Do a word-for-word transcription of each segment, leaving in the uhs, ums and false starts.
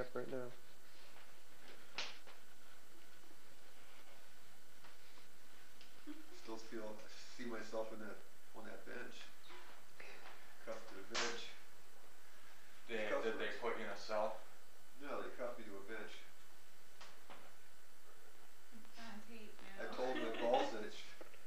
right now. Still feel, see myself in that, on that bench. Cuffed to the bench. They, did they put you in a cell? No, they cuffed me to a bench. It's on tape now. I told them my balls itch.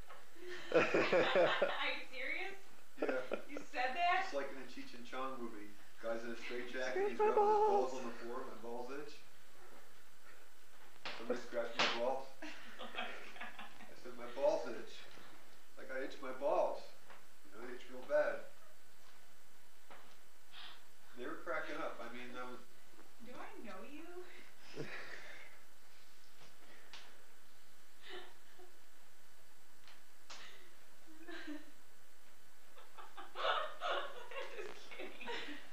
Are you serious? Yeah. You said that? It's like in the Cheech and Chong movie. Guy's in a straitjacket, he's my rubbing his balls balls on the floor, my balls itch. Somebody scratched my balls. Oh my god. I said my balls itch. Like I itch my balls. You know, they itch real bad. They were cracking up. I mean, I was... Do I know you? Just kidding.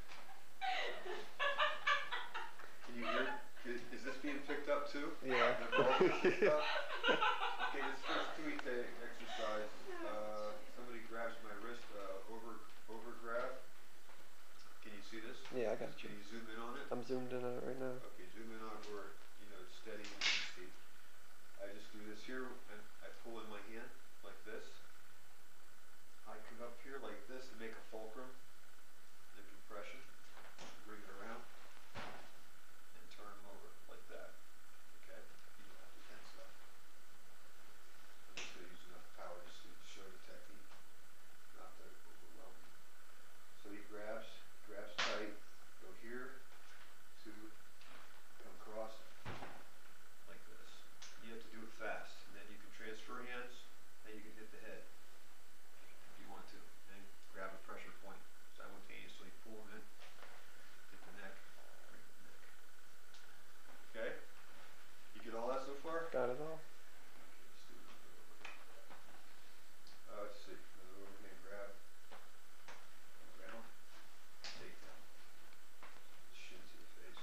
Can you hear? Is, is this being picked up too? Yeah. My balls being picked up? Okay, this first tweet exercise, uh, somebody grabs my wrist, uh, over, over grab. Can you see this? Yeah, I got you. Can you zoom in on it? I'm zoomed in on it right now. Okay, zoom in on where, you know, it's steady and you can see. I just do this here and I pull in my hand like this. I come up here like this and make a fulcrum, the compression, bring it around, and turn them over like that. Okay? You don't have to tense up. I'm just going to use enough power just to show the technique, not to overwhelm you. So he grabs, grabs tight, go here, two, come across, like this. You have to do it fast, and then you can transfer hands, and you can hit the head if you want to, and grab a pressure point simultaneously, pull them in, hit the neck, break the neck. Okay? You get all that so far? Got it all. Okay, let's do another overhand. Uh, let's see, another overhand grab, around, take down, shin to the face.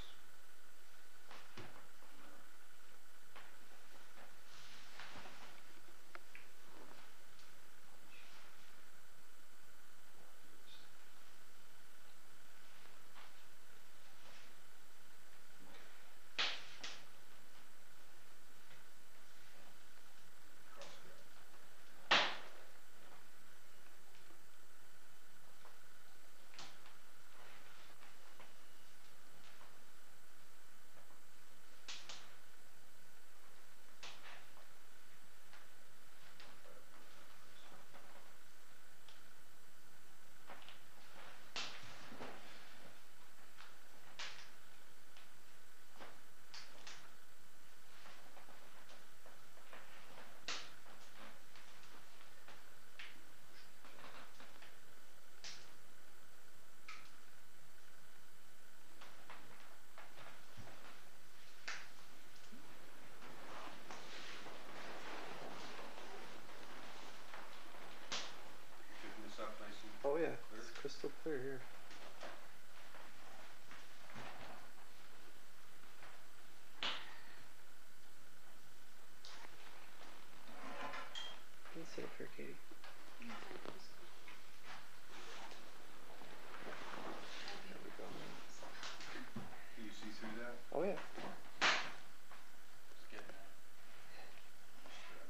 Cross grab. Picking this up nice and Oh yeah, clear. it's crystal clear here. You can sit up here, Katie. There we go. Can you see through that? Oh yeah. Just getting that. Strap.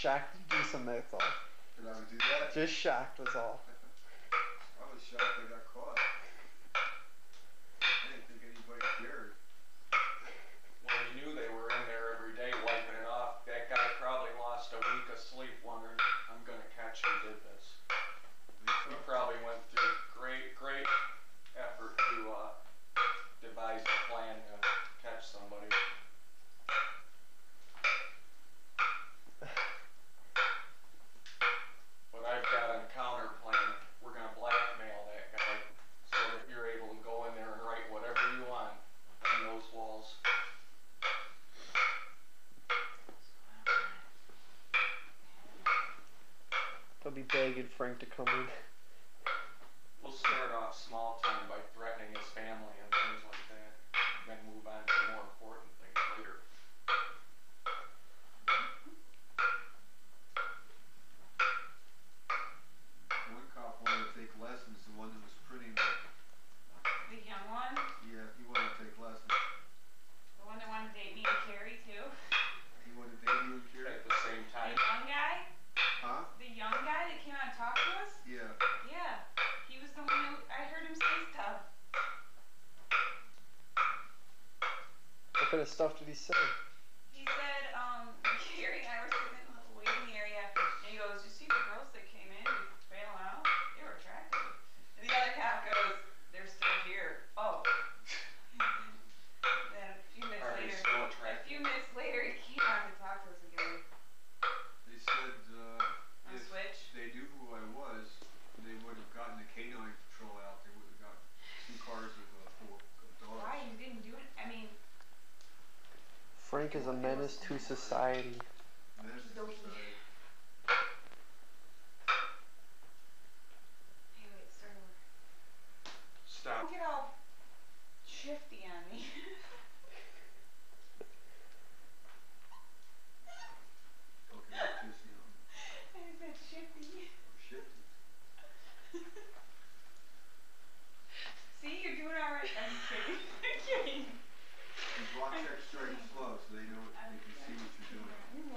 shocked you do some that's all. Did I do that? Just shocked was all. I was shocked I got caught. I didn't think anybody cared. Well, you knew they were in there every day wiping it off. That guy probably lost a week of sleep wondering, I'm gonna catch who did this. He probably went through great, great effort to uh, devise a plan to catch somebody. But I've got a counter plan. We're gonna blackmail that guy so that you're able to go in there and write whatever you want on those walls. They'll be begging Frank to come in. We'll start off small time by threatening his family and things like that, then move on to more important things later. One cop wanted to take lessons, the one that was printing the... The young one? Yeah, he wanted to take lessons. The one that wanted to date me and Carrie too? He wanted to date you and Carrie? At the same The time. young guy? Huh? The young guy that came out and talked to us? Yeah. Yeah. He was the one who, I heard him say stuff. What kind of stuff did he say? He said, um, Carrie and I were sitting in the little waiting area, and he goes, you see the girls that came in bailing out? They were attractive. And the other cop goes, they're still here. Oh. Then a few minutes Are they later, still a attractive? few minutes later, he came out to talk to us again. They said, uh, On if Switch? they knew who I was, they would have gotten the canine patrol out. They would have got two cars of, uh, full of dogs. Why? You didn't do it? I mean, Frank is a menace to society. Menace to Okey-dokey. society. hey, wait, start over. Stop. Don't get all shifty on me. Okay, just, you know, I said shifty. or shifty. See, you're doing alright. I'm kidding. I'm kidding. And block check straight slow so they know, I'm they can see what you're doing. kidding.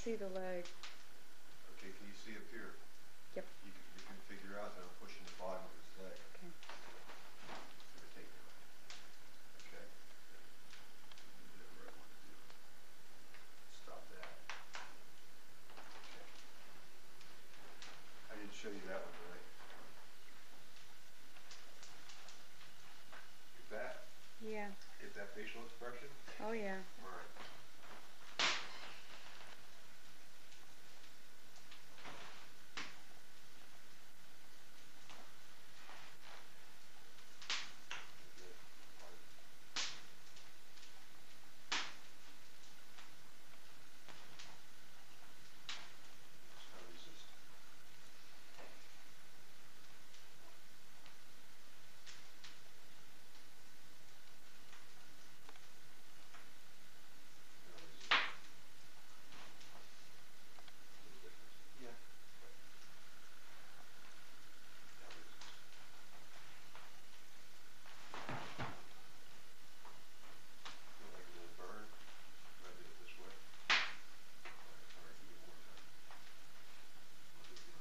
see the leg. Okay, can you see up here? Yep. You can, you can figure out that I'm pushing the bottom of his leg. Okay. Give or take now. Okay? You did what I wanted to do. Stop that. Okay. I didn't show you that one, right? Get that? Yeah. Get that facial expression? Oh yeah. Alright. Yeah. Feel like a little burn. Rub it this way. Alright, alright, give me one more time. No big deal.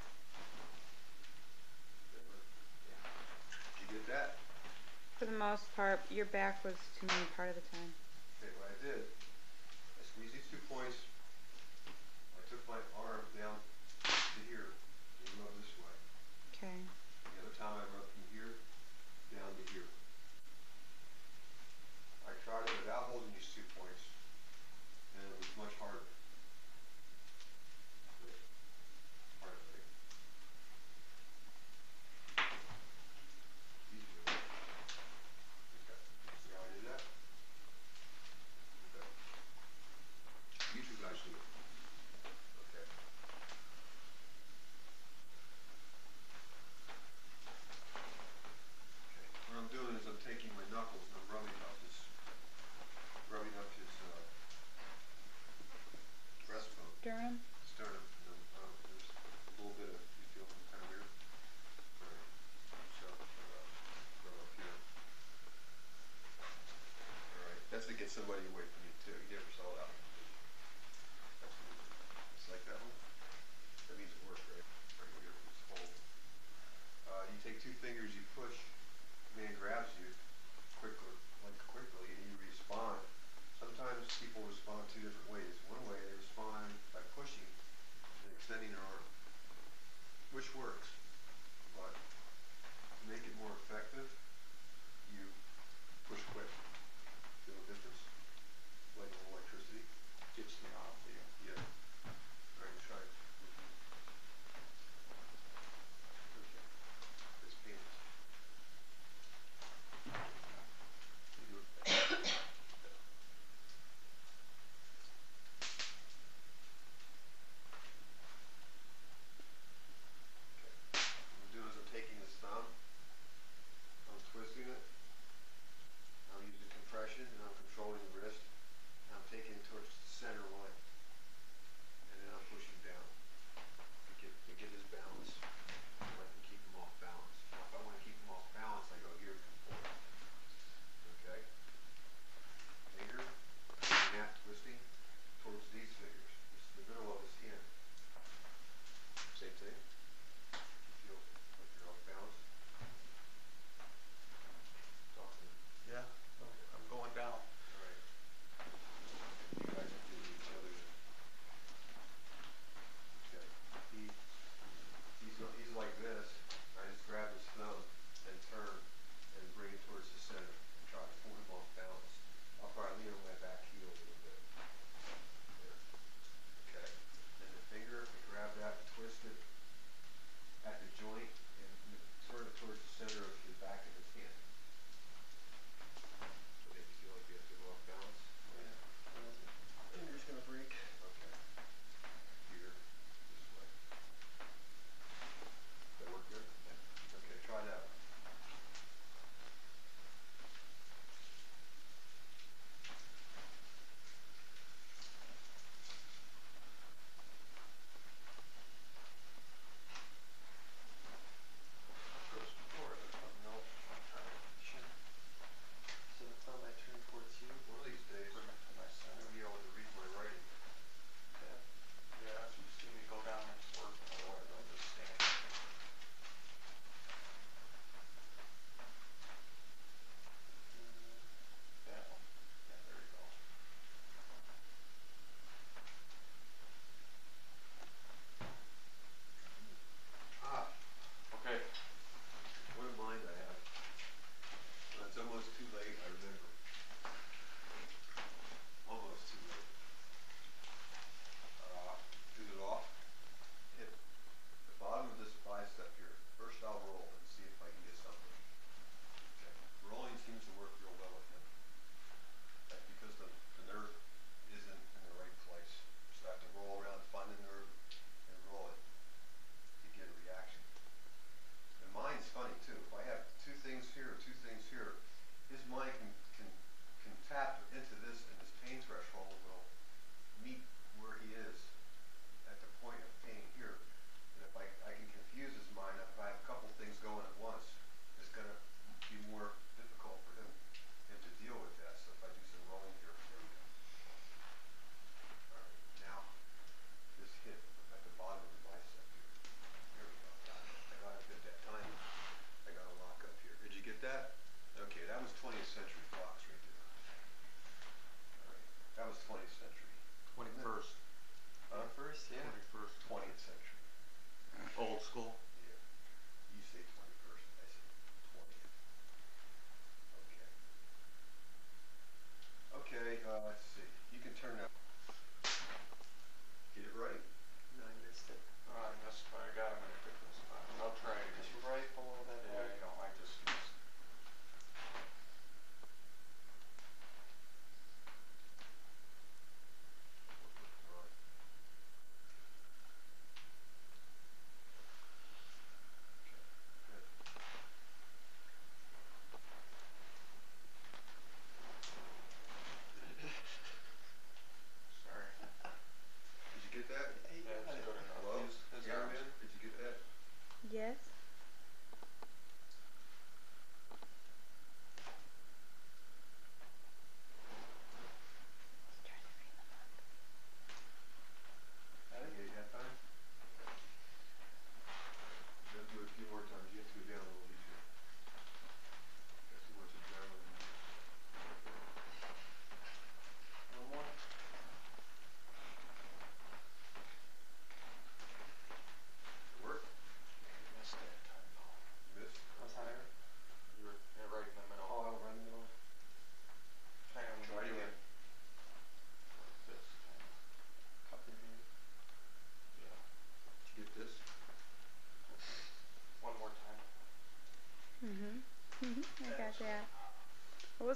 That hurt? Yeah. Did you get that? For the most part, your back was to me part of the time. Okay, what I did, I squeezed these two points. I took my arm down to here and rubbed this way. Okay. The other time I rubbed from here down to here. I tried it without holding these two points, and it was much harder. Wait. Harder, right? Easier, right? Okay. See how I did that? Okay. You two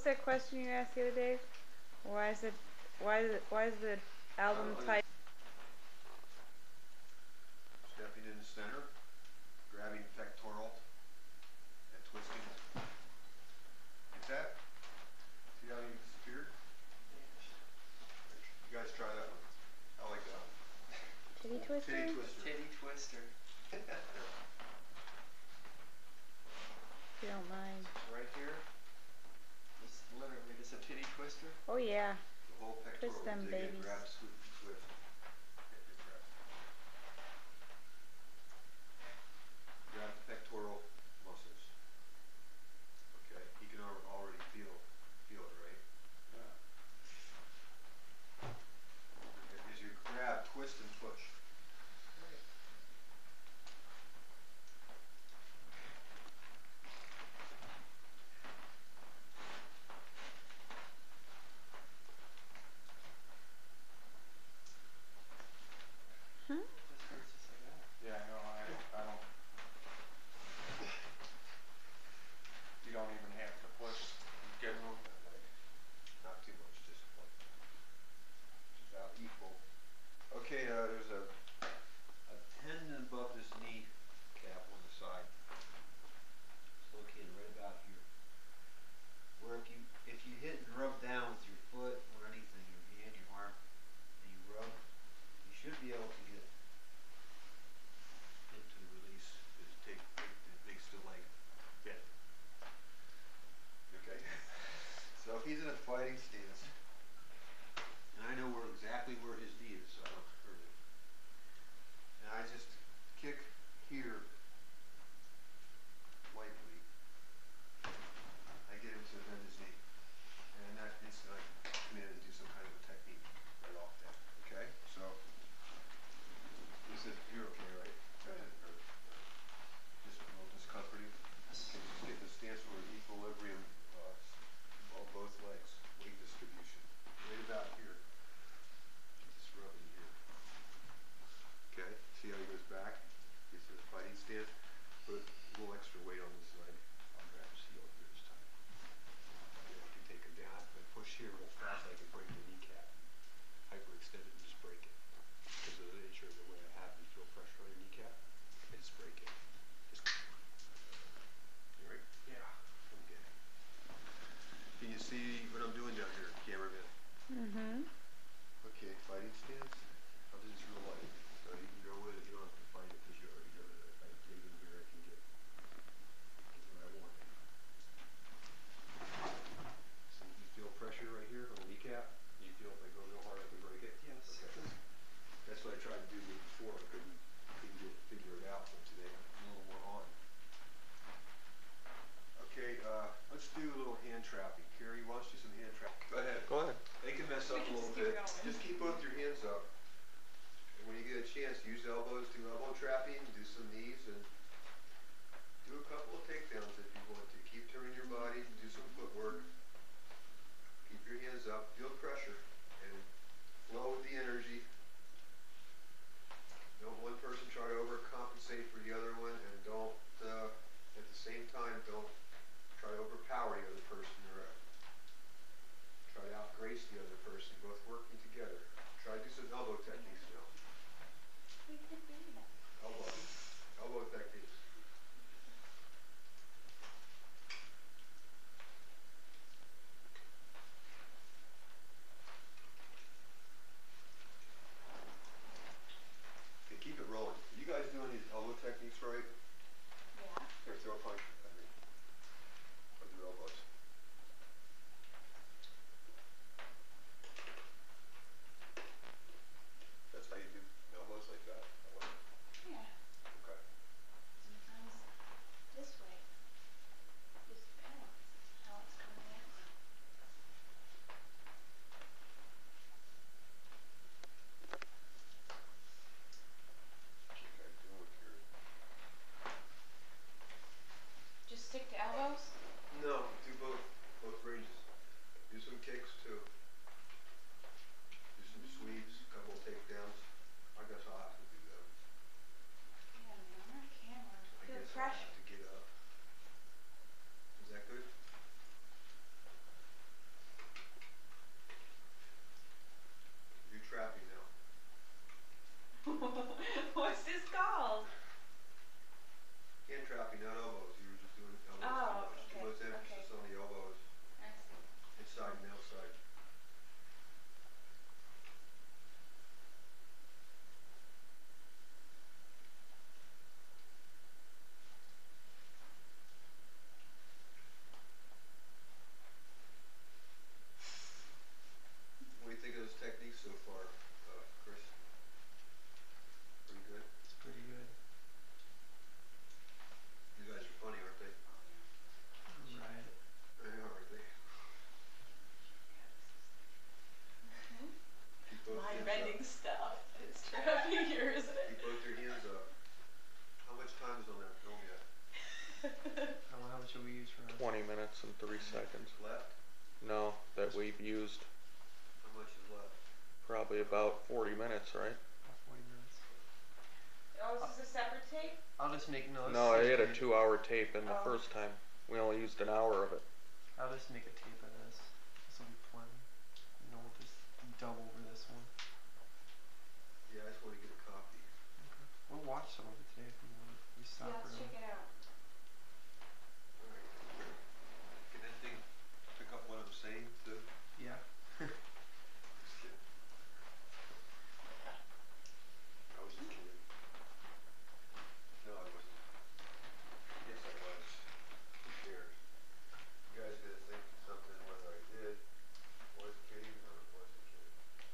that question you asked the other day? Why is it? Why is it? Why is the album Uh, title? Stepping in the center, grabbing pectoral, and twisting. Get that? See how he disappeared? You guys try that one. I like that one. Titty twister? Titty twister. Titty twister. If you don't mind. Right here. It's literally just a titty twister. Oh yeah. The whole pectoral. Twist them, dig in, babies. grab, scoop, and twist. Okay, good grab. Grab the pectoral muscles. Okay, you can al- already feel feel it, right? Yeah. As you grab, twist, and push. Huh? Just hurts just like that. Yeah, no, I, I don't. You don't even have to push. Get movement. Like, Not too much, just like just about equal. Okay, uh, there's a a tendon above this knee cap on the side. It's located right about here. Where if you if you hit and rub down with your foot or anything, your hand, your arm, and you rub, you should be able to get into the release. Just take it makes the leg bend. Okay? So if he's in a fighting stance, and I know where exactly where his knee is, so I don't hurt it. And I just kick here lightly. I get him to bend his knee. And in that instant I come in and do some kind of a technique right off that. Okay? So this is you're okay, right? That didn't hurt. Just a little discomforting. Okay, just get the stance where equilibrium uh, on both legs. Weight distribution. Right about here. Just rubbing here. Okay? See how he goes back? Gets to the fighting stance. Put a little extra weight on this leg. I'll grab his heel here this time. And I can take him down. If I push here real fast, I can break the kneecap. Hyperextend it and just break it. Because of the nature of the way I have you feel pressure on your kneecap, I just break it. Just you right? Yeah. Okay. Can you see what I'm doing down here, cameraman? Mm-hmm. Okay, fighting stance. I'll do this real light. So you can go with it, you don't have to fight it because you already know that if I dig in here I can get, get what I want. So you feel pressure right here on the kneecap? You feel if I go real hard I can break it? Yes. Okay. That's what I tried to do before. I couldn't, couldn't get, figure it out, but today I'm a little more on. Okay, uh, let's do a little hand trapping. Carrie, why don't you do some hand trapping? Go ahead. Go ahead. They can mess up a little Just keep bit. going. Just keep both your hands up. And when you get a chance, use elbows, do elbow trapping, do some knees, and do a couple of takedowns if you want to. Keep turning your body, do some footwork. Keep your hands up, feel pressure, and flow with the energy. Don't one person try to overcompensate for the other one, and don't, uh, at the same time, don't try to overpower the other person. Or, uh, try to outgrace the other person, both working together. Try to do some elbow techniques now. Elbow. Elbow techniques. minutes, right? About forty minutes. Oh, is this a separate tape? I'll just make no. No, I had a two hour tape in the Oh. first time. We only used an hour of it. I'll just make a tape of this. This will be plenty. And then we'll just dub over this one. Yeah, I just want to get a copy. Okay. We'll watch some of it today if you want. We stop Yeah, let's early. check it out. Alright. Can that thing pick up what I'm saying too? Yeah. Just kidding. I was just kidding. No, I wasn't. Yes, I was. Who cares? You guys gotta think something whether I did, was kidding, or wasn't kidding.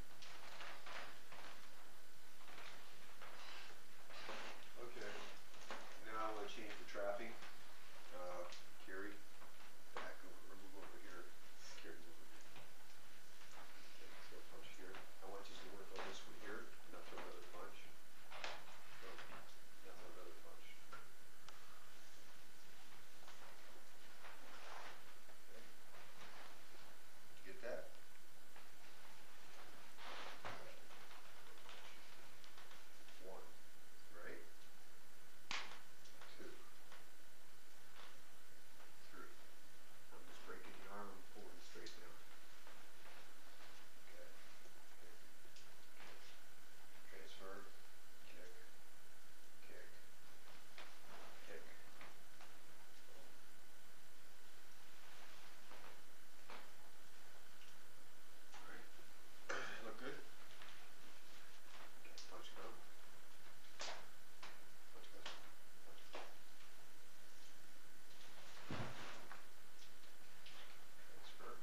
Okay. Now I wanna change the trapping. Uh, Carrie, back over, or move over here. Carrie, move over here. Okay, let's go punch here. I want you to work on this one here, not throw another punch. No, not throw another punch. Okay. Get that? One, right? Two. Three. I'm just breaking the arm and pulling it straight down. Okay. Okay. Transfer. Kick. Kick. Kick. Alright. Look good? Okay, punch come. Punch goes. Punch. Transfer.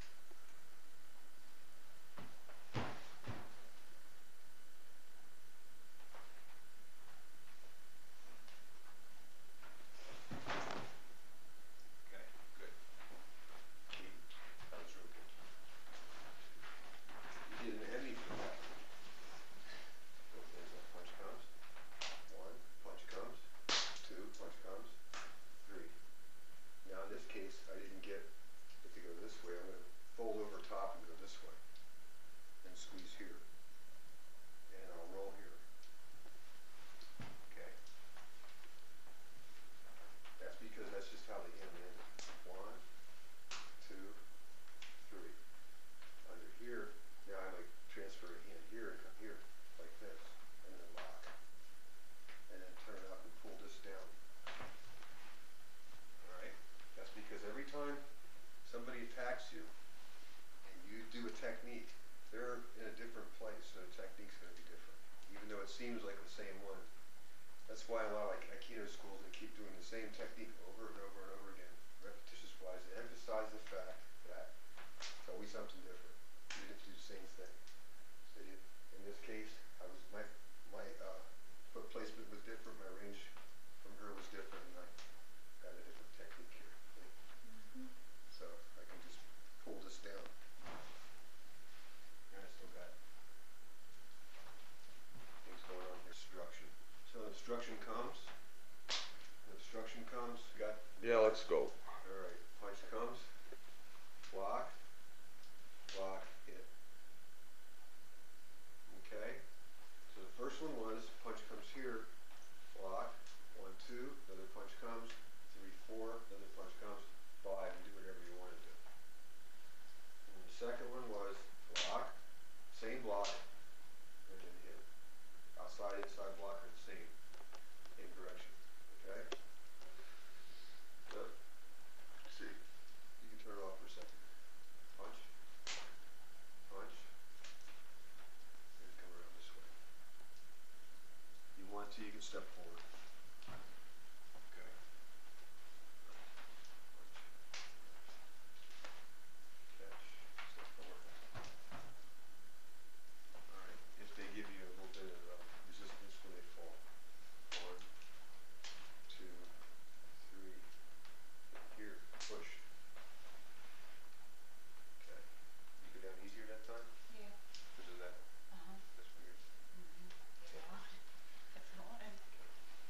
Okay, good. Key. That was real good. You didn't have me for that. So there's a punch comes. One, punch comes. Two, punch comes. Three. Now in this case, I didn't get it to go this way. I'm gonna fold over top and go this way. And squeeze here. And I'll roll here. Okay. That's because that's just how the hand landed. One, two, three. Under here, now I might transfer a hand here and come here, like this, and then lock. And then turn it up and pull this down. Alright? That's because every time somebody attacks you, and you do a technique, they're in a different place, so the technique's gonna be different. Even though it seems like the same one. That's why a lot of like Aikido schools, they keep doing the same technique over and over and over again, repetitious wise, to emphasize the fact that it's always something different. You didn't do the same thing. So you, in this case, I was my my uh, foot placement was different, my range from her was different, and I got a different technique here. See? Mm-hmm. So I can just pull this down. And I still got things going on here. Instruction. So instruction comes. Instruction comes. Got. Yeah, let's go. All right. Punch comes. Block. Block. Hit. Okay. So the first one was punch comes here. Block. One, two. Another punch comes. Three, four. Another punch comes. Five. And do whatever you want to do. And the second one was block. Same block. And then hit. Outside, inside block are the same. Same direction. Okay? Good. See. You can turn it off for a second. Punch. Punch. And come around this way. You want to, you can step forward. Okay. Punch. Catch. Step forward. Alright. If they give you a little bit of uh, resistance when they fall. One, two, three. Here. Push. Okay. You go down easier that time? Yeah. Because of that. Uh-huh. That's weird. Mm-hmm. Yeah. That's the one. Okay.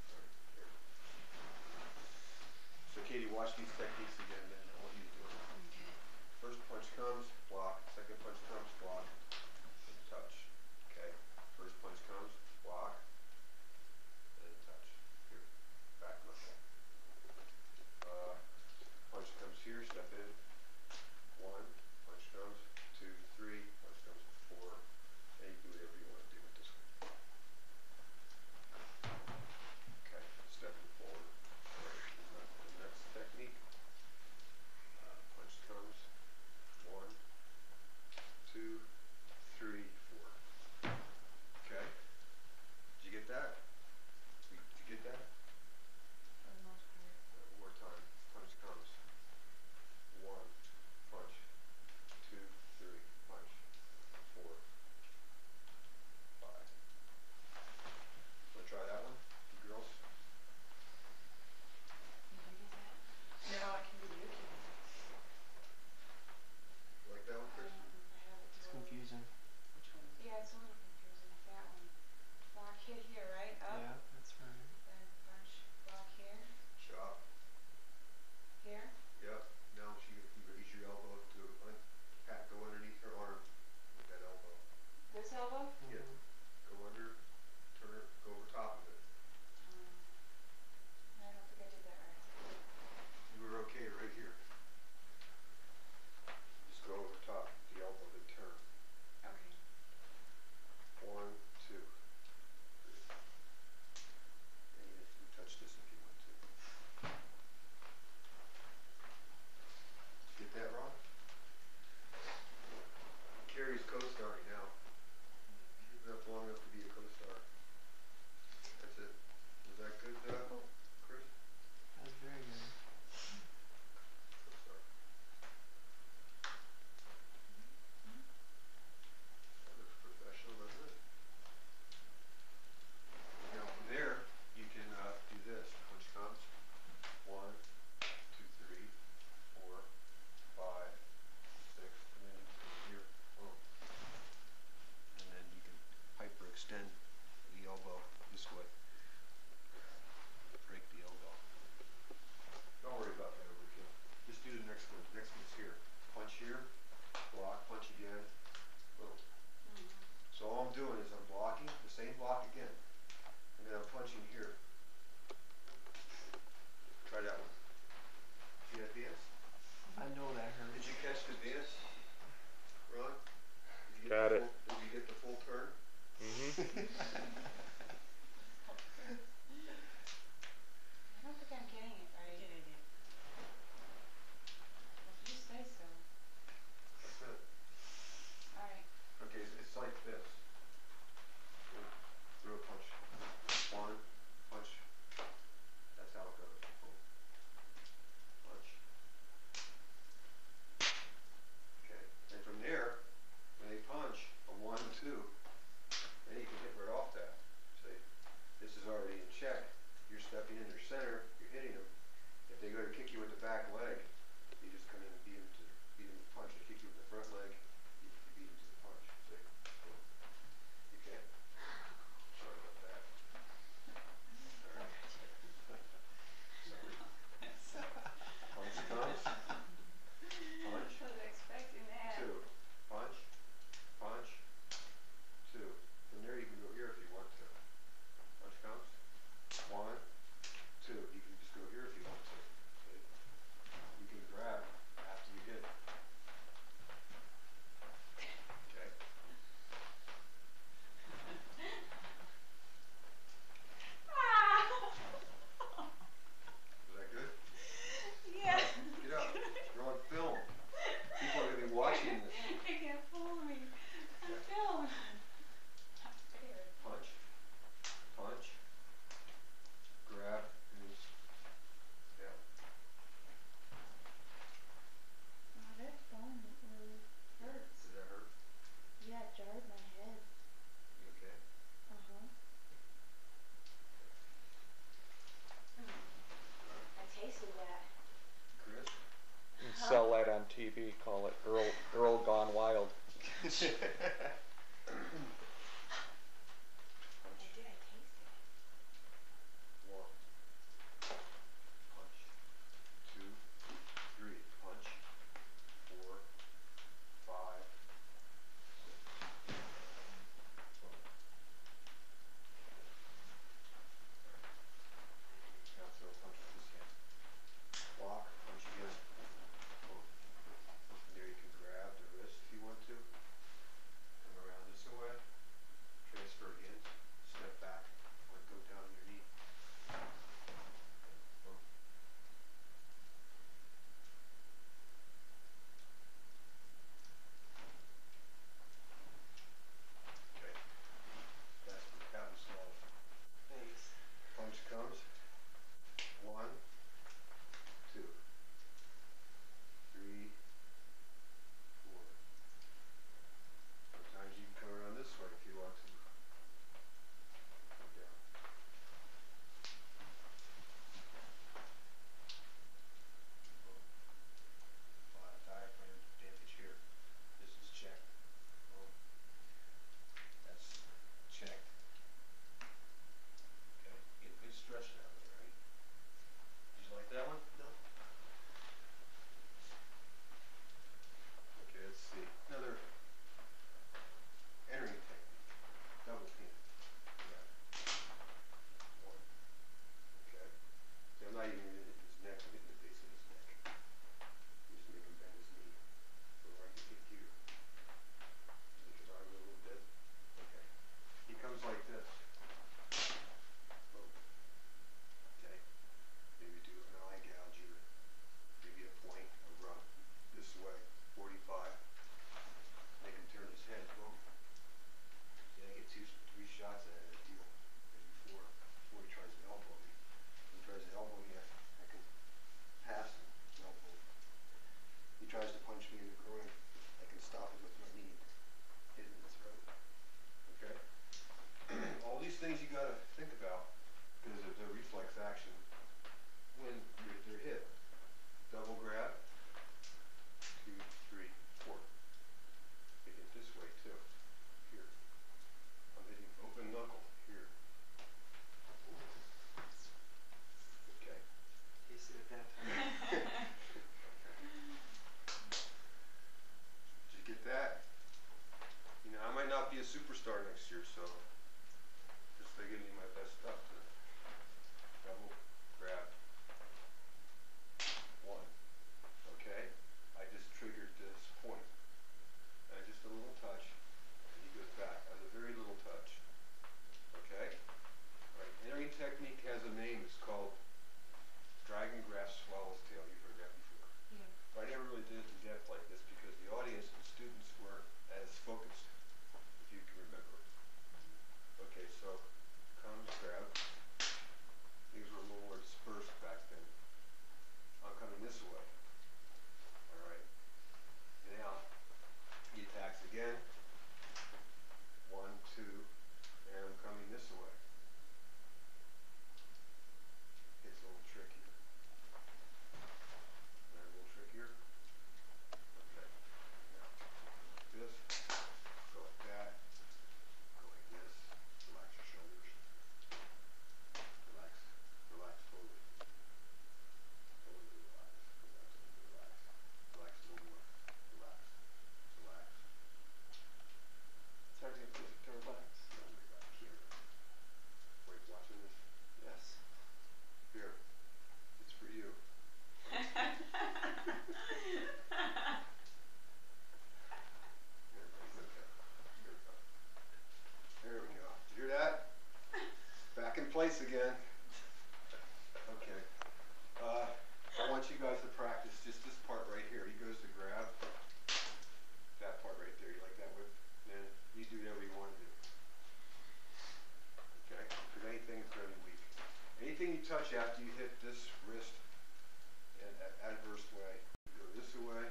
anything you touch after you hit this wrist in an adverse way. You go this away,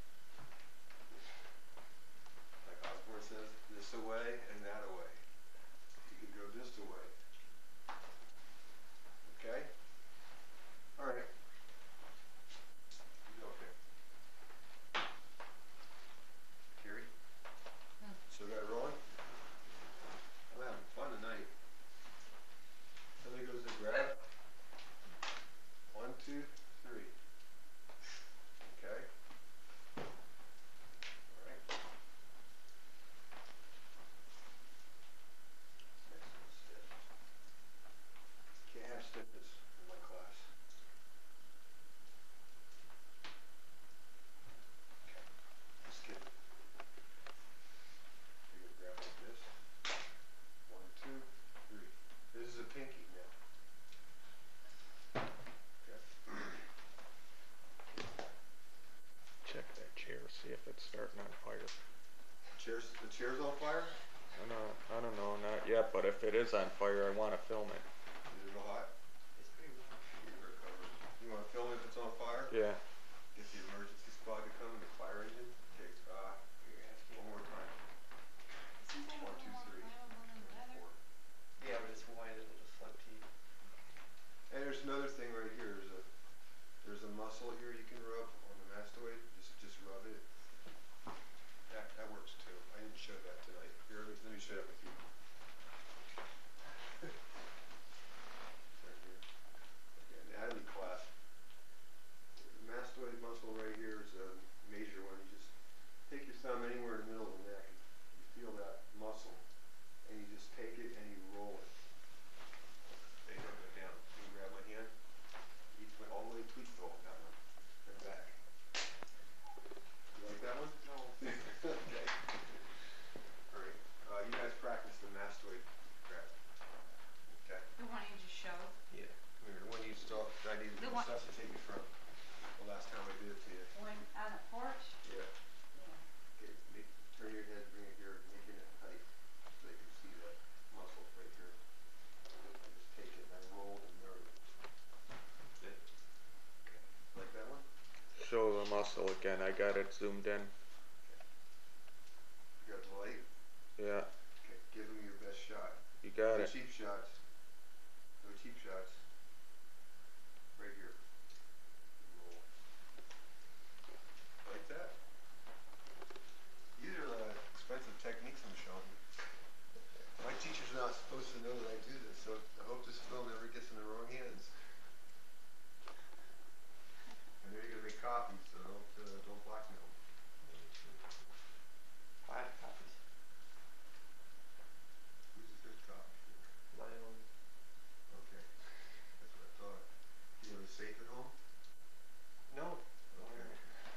like Osborne says, this away and that away. You can go this away. Okay? Alright. Okay. Carrie? Hmm. So got it rolling? I'm having fun tonight. Somebody goes to grab. One, two, three. Okay. Alright. This next one's stiff. Can't have stiffness in my class. Okay. Just kidding. You're gonna grab like this. One, two, three. This is a pinky now. Okay. Check that chair, see if it's starting on fire. Chair's, the chair's on fire? I don't know, I don't know, not yet, but if it is on fire, I want to film it. Is it real hot? It's pretty warm. You better cover it. You wanna film it if it's on fire? Yeah. Get the emergency squad to come and the fire engine. Okay, uh, one more time. Seems like One, it's two, more three. flammable than leather. Four. Yeah, but it's white, it'll deflect heat. And there's another thing right here. There's a there's a muscle here you can rub on the mastoid. Just just rub it. That that works too. I didn't show that tonight. Here, let me, let me show that with you. Right here. Okay, anatomy class. The mastoid muscle right here is a major one. You just take your thumb anywhere in the middle of the neck. You feel that muscle, and you just take it and you roll it. They don't go down. You can grab my hand. You went all the way, please go that one. And back. You like that one? No. Okay. Alright. Uh, you guys practice the mastoid grab. Okay. The one you just showed. Yeah. Come here. The one you saw that I needed to The one- resuscitate you from. The last time I did it to you. When on the porch. Yeah. Yeah. Okay. Make, turn your head, bring it here, make it tight so they can see that muscle right here. I just take it and I roll and nerve it. Okay. Okay. Like that one? Show the muscle again, I got it zoomed in. You got the light? Yeah, Okay. Give them your best shot. you got No it. cheap shots. No cheap shots. Right here. Roll. Like that. These are uh, expensive techniques I'm showing you. My teacher's not supposed to know that I do this, so I hope this film never gets in the wrong hands. And they're gonna make copies, so don't uh, don't blackmail them. Five copies. Who's the fifth copy for? My own. Okay. That's what I thought. You have a safe at home? No. Okay.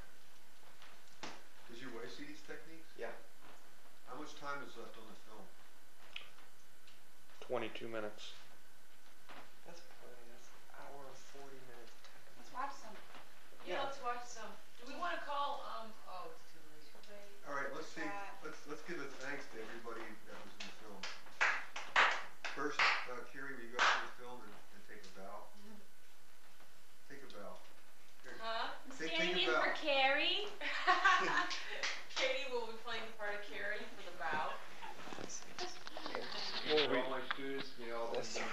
Does your wife see these techniques? Yeah. How much time is left on the film? twenty-two minutes. That's plenty. That's an hour and forty minutes. Let's watch some. Yeah. Yeah, let's watch some. Do we wanna call, um, oh, it's too late. Wait. All right, let's see. That. Let's let's give a thanks to everybody that was in the film. First, uh, Carrie, will you go through the film and, and take a bow? Take a bow. Here. Huh? I'm Take- standing take in a bow. for Carrie. Katie will be playing the part of Carrie for the bow. For all my students, may all That's be